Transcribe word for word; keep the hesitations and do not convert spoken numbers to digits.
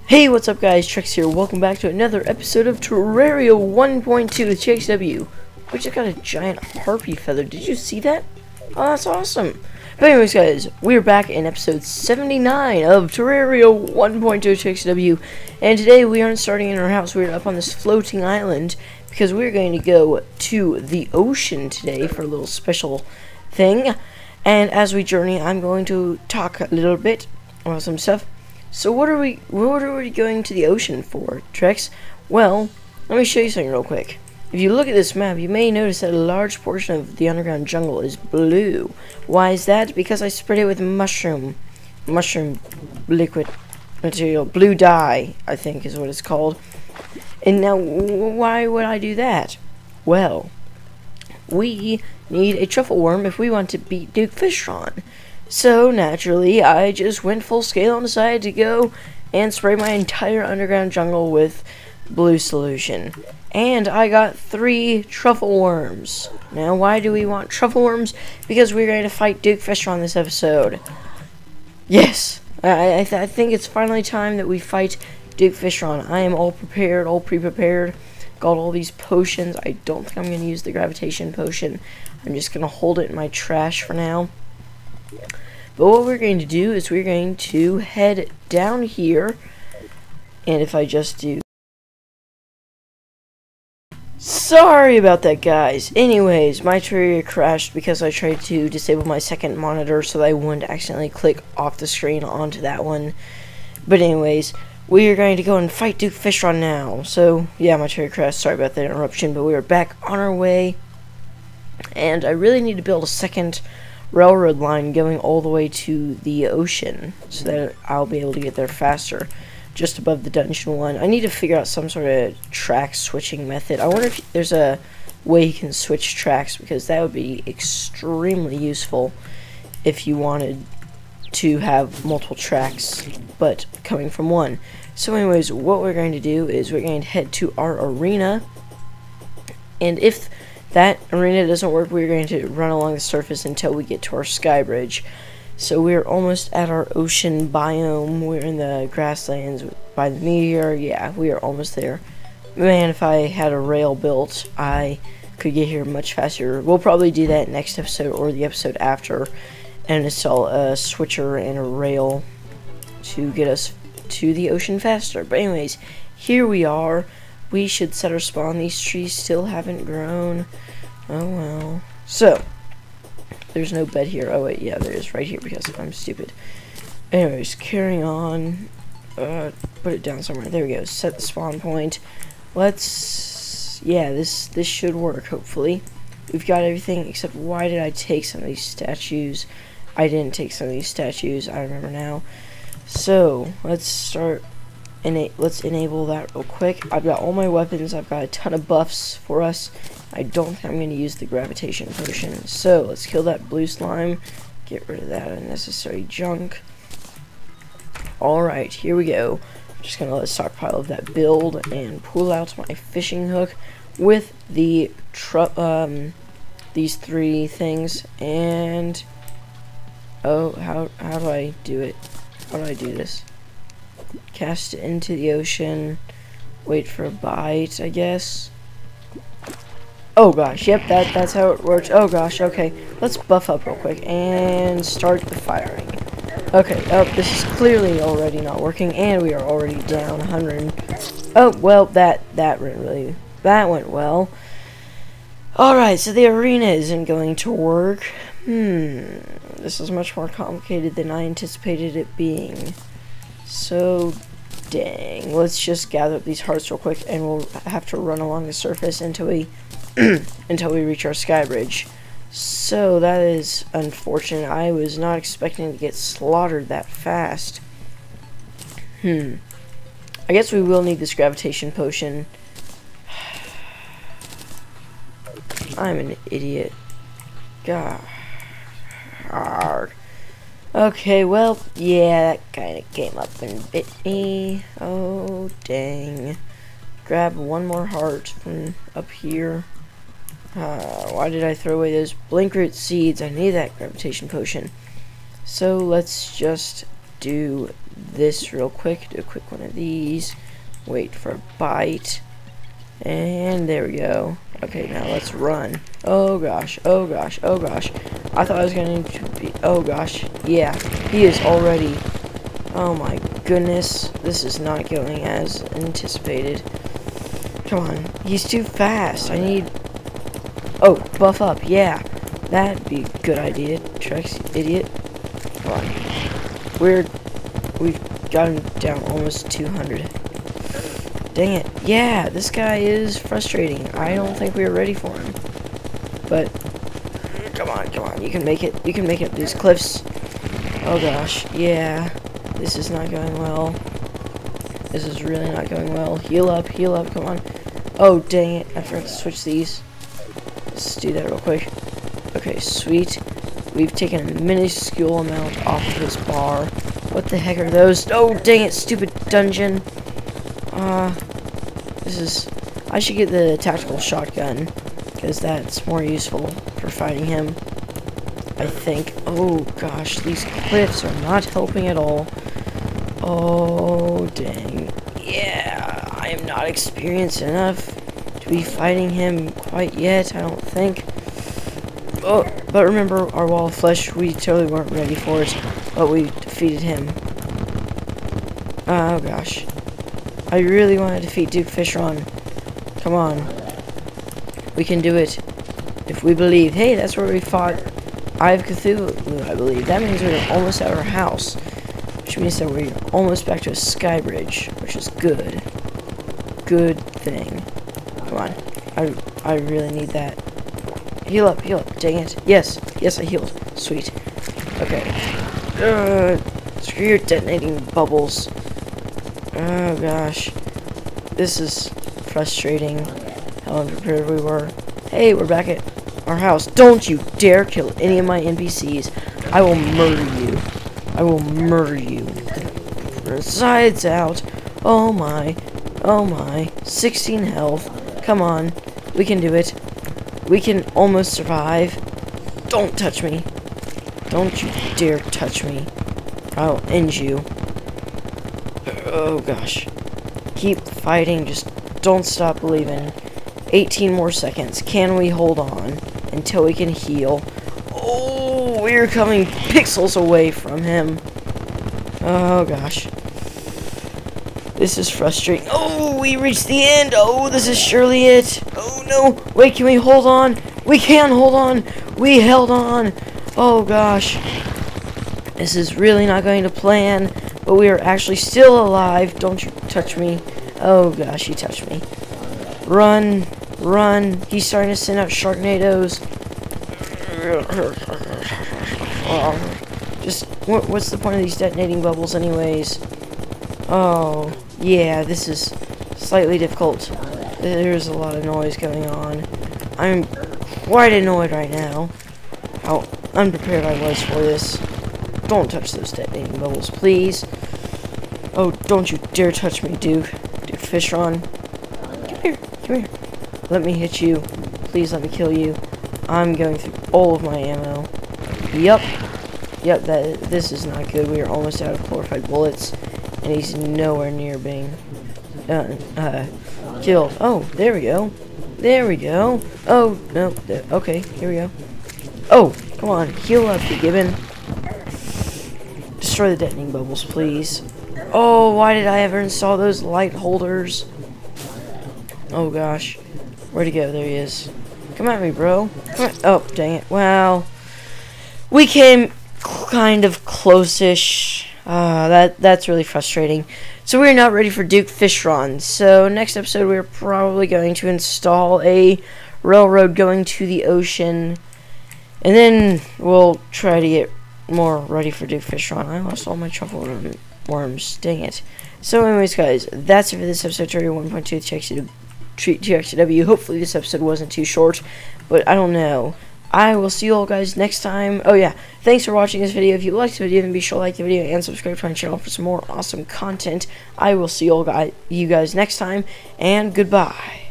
Hey, what's up guys, Trex here. Welcome back to another episode of Terraria one point two with T X W. We just got a giant harpy feather. Did you see that? Oh, that's awesome. But anyways guys, we're back in episode seventy-nine of Terraria one point two T X W. And today we aren't starting in our house. We're up on this floating island because we're going to go to the ocean today for a little special thing. And as we journey, I'm going to talk a little bit about some stuff. So what are we what are we going to the ocean for, Trex? Well, let me show you something real quick. If you look at this map, you may notice that a large portion of the underground jungle is blue. Why is that? Because I sprayed it with mushroom mushroom liquid material, blue dye, I think is what it's called. And now why would I do that? Well, we need a truffle worm if we want to beat Duke Fishron. So, naturally, I just went full scale and decided to go and spray my entire underground jungle with blue solution. And I got three truffle worms. Now, why do we want truffle worms? Because we're going to fight Duke Fishron this episode. Yes! I, I, th I think it's finally time that we fight Duke Fishron. I am all prepared, all pre-prepared. Got all these potions. I don't think I'm going to use the gravitation potion. I'm just going to hold it in my trash for now. But what we're going to do is we're going to head down here, and if I just do... Sorry about that, guys. Anyways, my Terraria crashed because I tried to disable my second monitor so that I wouldn't accidentally click off the screen onto that one. But anyways, we are going to go and fight Duke Fishron now. So, yeah, my Terraria crashed. Sorry about the interruption, but we are back on our way. And I really need to build a second railroad line going all the way to the ocean so that I'll be able to get there faster, just above the dungeon one. I need to figure out some sort of track switching method. I wonder if there's a way you can switch tracks, because that would be extremely useful if you wanted to have multiple tracks but coming from one. So anyways, what we're going to do is we're going to head to our arena, and if that arena doesn't work, we're going to run along the surface until we get to our sky bridge. So we're almost at our ocean biome. We're in the grasslands by the meteor. Yeah, we are almost there. Man, if I had a rail built, I could get here much faster. We'll probably do that next episode or the episode after, and install a switcher and a rail to get us to the ocean faster. But anyways, here we are. We should set our spawn. These trees still haven't grown. Oh well. So, there's no bed here. Oh wait, yeah, there is right here because I'm stupid. Anyways, carrying on. Uh, put it down somewhere. There we go. Set the spawn point. Let's. Yeah, this this should work. Hopefully, we've got everything except why did I take some of these statues? I didn't take some of these statues. I remember now. So let's start. Ena let's enable that real quick. I've got all my weapons. I've got a ton of buffs for us. I don't think I'm going to use the gravitation potion. So let's kill that blue slime. Get rid of that unnecessary junk. Alright, here we go. I'm just going to let a stockpile of that build and pull out my fishing hook with the tru um these three things. And oh, how how do I do it? How do I do this? Cast it into the ocean, wait for a bite, I guess. Oh gosh, yep, that that's how it works. Oh gosh, okay. Let's buff up real quick and start the firing. Okay, oh, this is clearly already not working, and we are already down one hundred. Oh, well, that that went really that went well. Alright, so the arena isn't going to work. Hmm. This is much more complicated than I anticipated it being. So, dang. Let's just gather up these hearts real quick, and we'll have to run along the surface until we until we reach our sky bridge. So that is unfortunate. I was not expecting to get slaughtered that fast. Hmm. I guess we will need this gravitation potion. I'm an idiot. God. Okay, well, yeah, that kind of came up and bit me. Oh, dang. Grab one more heart from up here. Uh, why did I throw away those blinkroot seeds? I need that gravitation potion. So let's just do this real quick. Do a quick one of these. Wait for a bite. And there we go. Okay, now let's run. Oh gosh, oh gosh, oh gosh. I thought I was going to be... Oh gosh, yeah. He is already... Oh my goodness. This is not going as anticipated. Come on. He's too fast. I need... Oh, buff up. Yeah. That'd be a good idea. Trex, idiot. Come on. We're... We've got him down almost two hundred. Dang it. Yeah, this guy is frustrating. I don't think we were ready for him. But... Come on, come on. You can make it. You can make it up these cliffs. Oh gosh. Yeah. This is not going well. This is really not going well. Heal up, heal up, come on. Oh, dang it. I forgot to switch these. Let's do that real quick. Okay, sweet. We've taken a minuscule amount off of this bar. What the heck are those? Oh, dang it, stupid dungeon. Uh, this is... I should get the tactical shotgun, because that's more useful for fighting him, I think. Oh, gosh, these cliffs are not helping at all. Oh, dang. Yeah, I am not experienced enough to be fighting him quite yet, I don't think. Oh, but remember, our wall of flesh, we totally weren't ready for it, but we defeated him. Oh, gosh. I really want to defeat Duke Fishron. Come on. We can do it. If we believe. Hey, that's where we fought Eye of Cthulhu, I believe. That means we're almost at our house. Which means that we're almost back to a sky bridge, which is good. Good thing. Come on. I, I really need that. Heal up, heal up. Dang it. Yes. Yes, I healed. Sweet. Okay. Uh, screw your detonating bubbles. Oh, gosh. This is frustrating. How unprepared we were. Hey, we're back at our house. Don't you dare kill any of my N P Cs. I will murder you. I will murder you. Sides out. Oh my. Oh my. sixteen health. Come on. We can do it. We can almost survive. Don't touch me. Don't you dare touch me. I'll end you. Oh gosh. Keep fighting. Just don't stop believing. eighteen more seconds. Can we hold on until we can heal? Oh, we're coming pixels away from him. Oh gosh. This is frustrating. Oh, we reached the end. Oh, this is surely it. Oh no. Wait, can we hold on? We can hold on. We held on. Oh gosh. This is really not going to plan, but we are actually still alive. Don't you touch me. Oh gosh, he touched me. Run. Run. He's starting to send out Sharknadoes. Just, what, what's the point of these detonating bubbles anyways? Oh, yeah, this is slightly difficult. There's a lot of noise going on. I'm quite annoyed right now. How unprepared I was for this. Don't touch those detonating bubbles, please. Oh, don't you dare touch me, Duke. Duke Fishron. Come here, come here. Let me hit you. Please let me kill you. I'm going through all of my ammo. Yup. Yep, that, this is not good. We are almost out of glorified bullets. And he's nowhere near being uh, uh, killed. Oh, there we go. There we go. Oh, no. Okay, here we go. Oh, come on. Heal up, you gibbon. Destroy the detonating bubbles, please. Oh, why did I ever install those light holders? Oh, gosh. Where'd he go? There he is. Come at me, bro. Come at oh, dang it. Well, we came kind of close-ish. Uh, that, that's really frustrating. So we're not ready for Duke Fishron. So next episode, we're probably going to install a railroad going to the ocean. And then we'll try to get more ready for Duke Fishron. I lost all my truffle worms. Dang it. So anyways, guys, that's it for this episode. Terraria one point two T X W. Hopefully this episode wasn't too short, but I don't know. I will see you all guys next time. Oh yeah, thanks for watching this video. If you liked the video, then be sure to like the video and subscribe to my channel for some more awesome content. I will see you all guys, you guys next time, and goodbye.